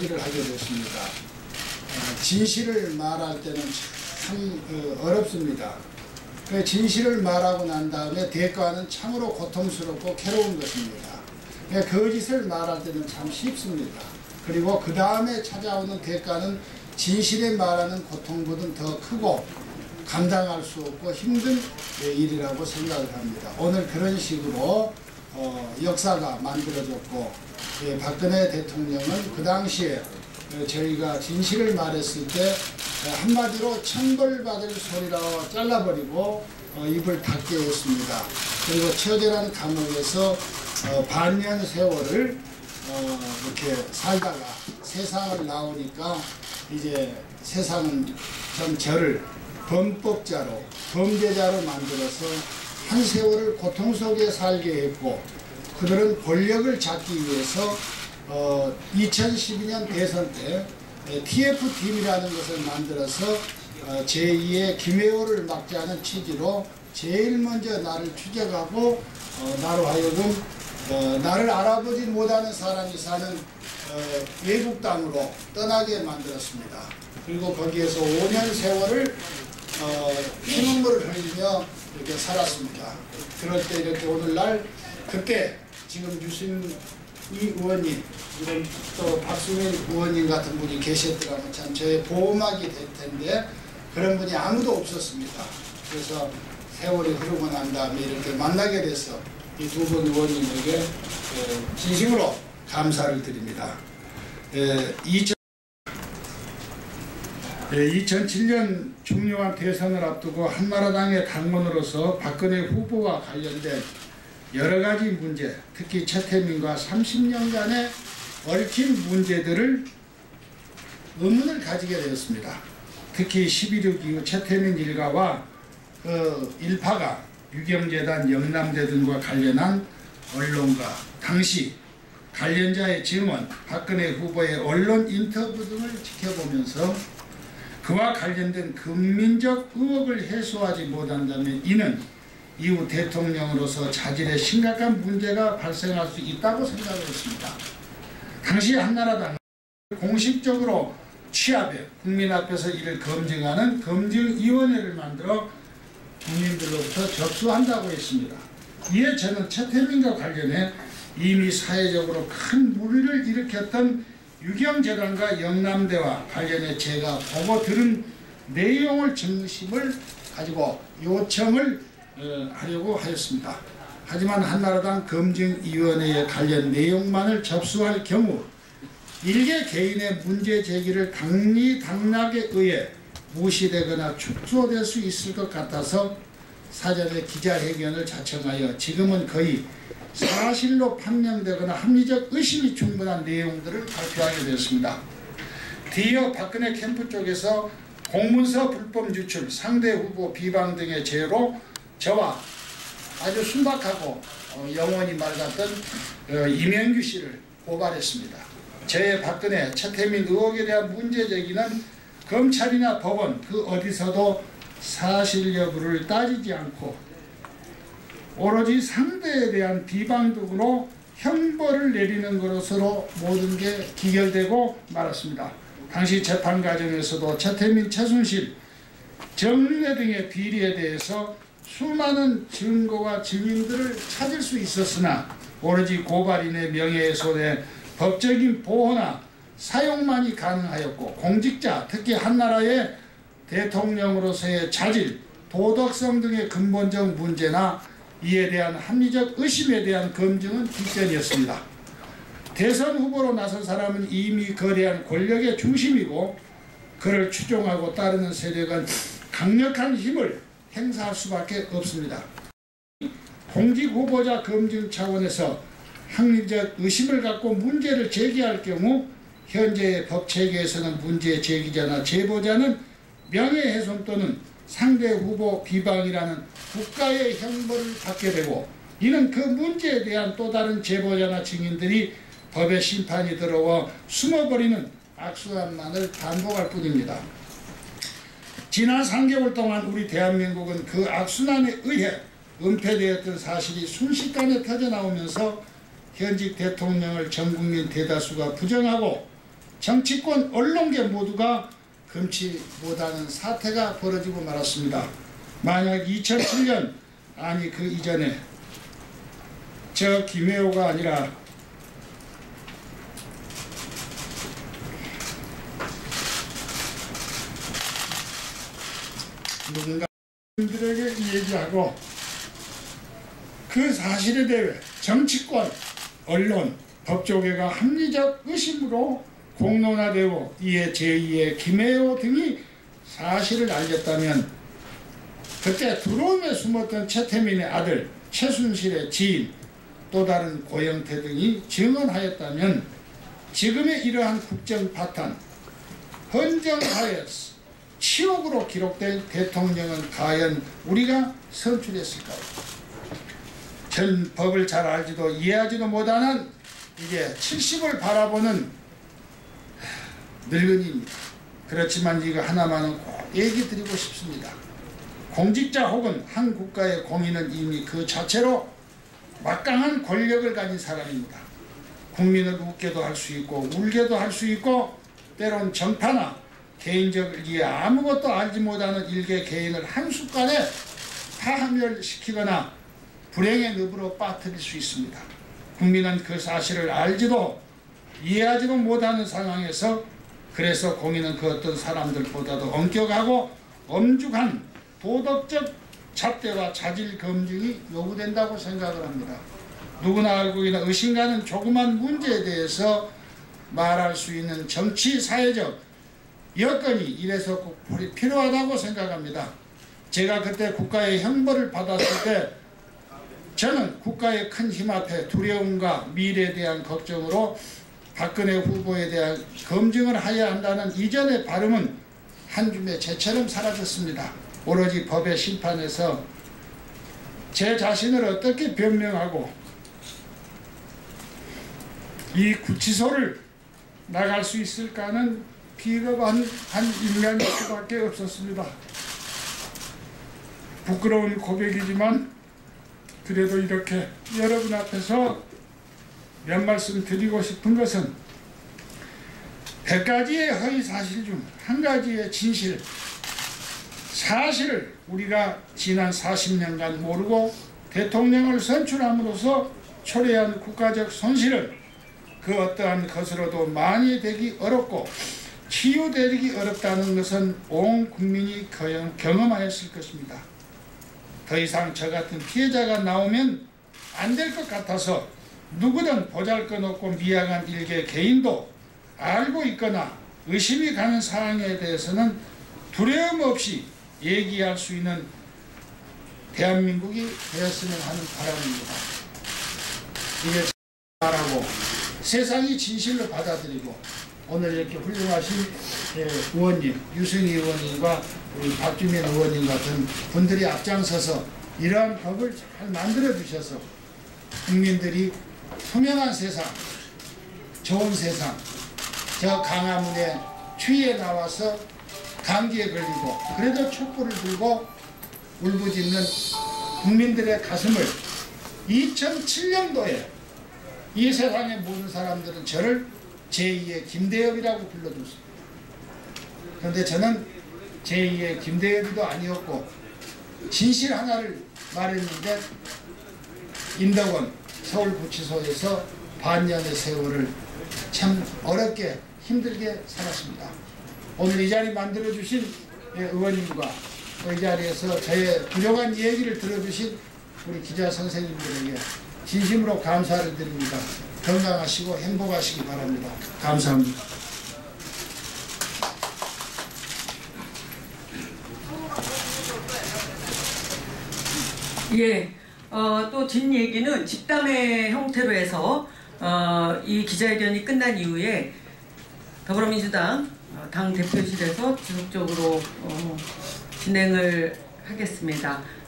이야기를 하게 됐습니다. 진실을 말할 때는 참 어렵습니다. 진실을 말하고 난 다음에 대가는 참으로 고통스럽고 괴로운 것입니다. 거짓을 말할 때는 참 쉽습니다. 그리고 그 다음에 찾아오는 대가는 진실에 말하는 고통보다 더 크고 감당할 수 없고 힘든 일이라고 생각을 합니다. 오늘 그런 식으로 역사가 만들어졌고, 박근혜 대통령은 그 당시에 저희가 진실을 말했을 때 한마디로 천벌받을 소리라고 잘라버리고 입을 닫게 했습니다. 그리고 처절한 감옥에서 반년 세월을 이렇게 살다가 세상을 나오니까 이제 세상은 좀 저를 범법자로, 범죄자로 만들어서 한 세월을 고통 속에 살게 했고, 그들은 권력을 잡기 위해서 2012년 대선 때 TF팀이라는 것을 만들어서 제2의 김혜호를 막자는 취지로 제일 먼저 나를 추적하고 나로 하여금 나를 알아보지 못하는 사람이 사는 외국 땅으로 떠나게 만들었습니다. 그리고 거기에서 5년 세월을 피눈물을 흘리며 이렇게 살았습니다. 그럴 때 이렇게 오늘날 그때 지금 유승희 의원님, 이런 또 박수민 의원님 같은 분이 계셨더라면 참 저의 보호막이 될 텐데 그런 분이 아무도 없었습니다. 그래서 세월이 흐르고 난 다음에 이렇게 만나게 돼서 이 두 분 의원님에게 진심으로 감사를 드립니다. 2007년 중요한 대선을 앞두고 한나라당의 당원으로서 박근혜 후보와 관련된 여러 가지 문제, 특히 최태민과 30년간의 얽힌 문제들을 의문을 가지게 되었습니다. 특히 11.6 이후 최태민 일가와 그 일파가 유경재단, 영남대 등과 관련한 언론과 당시 관련자의 증언, 박근혜 후보의 언론 인터뷰 등을 지켜보면서 그와 관련된 근민적 의혹을 해소하지 못한다면 이는 이후 대통령으로서 자질에 심각한 문제가 발생할 수 있다고 생각했습니다. 당시 한나라당은 공식적으로 취합해 국민 앞에서 이를 검증하는 검증위원회를 만들어 국민들로부터 접수한다고 했습니다. 이에 저는 최태민과 관련해 이미 사회적으로 큰 물의를 일으켰던 유경재단과 영남대와 관련해 제가 보고 들은 내용을 중심을 가지고 요청을 하려고 하였습니다. 하지만 한나라당 검증위원회의 관련 내용만을 접수할 경우 일개 개인의 문제 제기를 당리당락에 의해 무시되거나 축소될 수 있을 것 같아서 사전에 기자회견을 자청하여 지금은 거의 사실로 판명되거나 합리적 의심이 충분한 내용들을 발표하게 되었습니다. 뒤이어 박근혜 캠프 쪽에서 공문서 불법 유출, 상대 후보 비방 등의 죄로 저와 아주 순박하고 영원히 맑았던 이명규 씨를 고발했습니다. 저의 박근혜, 최태민 의혹에 대한 문제 제기는 검찰이나 법원 그 어디서도 사실 여부를 따지지 않고 오로지 상대에 대한 비방 등으로 형벌을 내리는 것으로 모든 게 기결되고 말았습니다. 당시 재판 과정에서도 최태민, 최순실, 정례 등의 비리에 대해서 수많은 증거와 증인들을 찾을 수 있었으나 오로지 고발인의 명예훼손에 법적인 보호나 사용만이 가능하였고 공직자, 특히 한나라의 대통령으로서의 자질, 도덕성 등의 근본적 문제나 이에 대한 합리적 의심에 대한 검증은 뒷전이었습니다. 대선 후보로 나선 사람은 이미 거대한 권력의 중심이고 그를 추종하고 따르는 세력은 강력한 힘을 행사할 수밖에 없습니다. 공직 후보자 검증 차원에서 합리적 의심을 갖고 문제를 제기할 경우 현재의 법체계에서는 문제 제기자나 제보자는 명예훼손 또는 상대 후보 비방이라는 국가의 형벌을 받게 되고 이는 그 문제에 대한 또 다른 제보자나 증인들이 법의 심판이 들어와 숨어버리는 악순환만을 반복할 뿐입니다. 지난 3개월 동안 우리 대한민국은 그 악순환에 의해 은폐되었던 사실이 순식간에 터져나오면서 현직 대통령을 전국민 대다수가 부정하고 정치권, 언론계 모두가 금치 못하는 사태가 벌어지고 말았습니다. 만약 2007년 아니 그 이전에 저 김혜호가 아니라 누군가 들에게 얘기하고 그 사실에 대해 정치권, 언론, 법조계가 합리적 의심으로 공론화되고 이에 제2의 김혜호 등이 사실을 알렸다면 그때 두려움에 숨었던 최태민의 아들 최순실의 지인 또 다른 고영태 등이 증언하였다면 지금의 이러한 국정 파탄, 헌정사의 치욕으로 기록된 대통령은 과연 우리가 선출했을까요? 전 법을 잘 알지도 이해하지도 못하는 이제 70을 바라보는 늙은이입니다. 그렇지만 이거 하나만은 꼭 얘기 드리고 싶습니다. 공직자 혹은 한 국가의 공인은 이미 그 자체로 막강한 권력을 가진 사람입니다. 국민을 웃게도 할 수 있고 울게도 할 수 있고 때론 정파나 개인적 이해 아무것도 알지 못하는 일개 개인을 한순간에 파멸시키거나 불행의 늪으로 빠뜨릴 수 있습니다. 국민은 그 사실을 알지도 이해하지도 못하는 상황에서 그래서 공인은 그 어떤 사람들보다도 엄격하고 엄중한 도덕적 잣대와 자질 검증이 요구된다고 생각을 합니다. 누구나 알고 있는 의심가는 조그만 문제에 대해서 말할 수 있는 정치, 사회적 여건이 이래서 꼭 필요하다고 생각합니다. 제가 그때 국가의 형벌을 받았을 때 저는 국가의 큰 힘 앞에 두려움과 미래에 대한 걱정으로 박근혜 후보에 대한 검증을 해야 한다는 이전의 발음은 한 줌의 재처럼 사라졌습니다. 오로지 법의 심판에서 제 자신을 어떻게 변명하고 이 구치소를 나갈 수 있을까는 비겁한 한 인간일 수밖에 없었습니다. 부끄러운 고백이지만 그래도 이렇게 여러분 앞에서 몇 말씀 드리고 싶은 것은 100가지의 허위사실 중 한 가지의 진실, 사실을 우리가 지난 40년간 모르고 대통령을 선출함으로써 초래한 국가적 손실을 그 어떠한 것으로도 많이 되기 어렵고 치유되기 어렵다는 것은 온 국민이 경험하였을 것입니다. 더 이상 저 같은 피해자가 나오면 안 될 것 같아서 누구든 보잘것없고 미약한 일개 개인도 알고 있거나 의심이 가는 사항에 대해서는 두려움 없이 얘기할 수 있는 대한민국이 되었으면 하는 바람입니다. 이게 말하고 세상이 진실로 받아들이고 오늘 이렇게 훌륭하신 의원님, 유승희 의원님과 우리 박주민 의원님 같은 분들이 앞장서서 이러한 법을 잘 만들어 주셔서 국민들이 투명한 세상, 좋은 세상, 저 강화문에 추위에 나와서 감기에 걸리고 그래도 촛불을 들고 울부짖는 국민들의 가슴을 2007년도에 이 세상의 모든 사람들은 저를 제2의 김대엽이라고 불러줬습니다. 그런데 저는 제2의 김대엽이도 아니었고 진실 하나를 말했는데 임덕원 서울구치소에서 반년의 세월을 참 어렵게 힘들게 살았습니다. 오늘 이 자리 만들어주신 의원님과 이 자리에서 저의 훌륭한 얘기를 들어주신 우리 기자 선생님들에게 진심으로 감사를 드립니다. 건강하시고 행복하시기 바랍니다. 감사합니다. 예, 또 뒷얘기는 집담회 형태로 해서 이 기자회견이 끝난 이후에 더불어민주당 당 대표실에서 지속적으로 진행을 하겠습니다.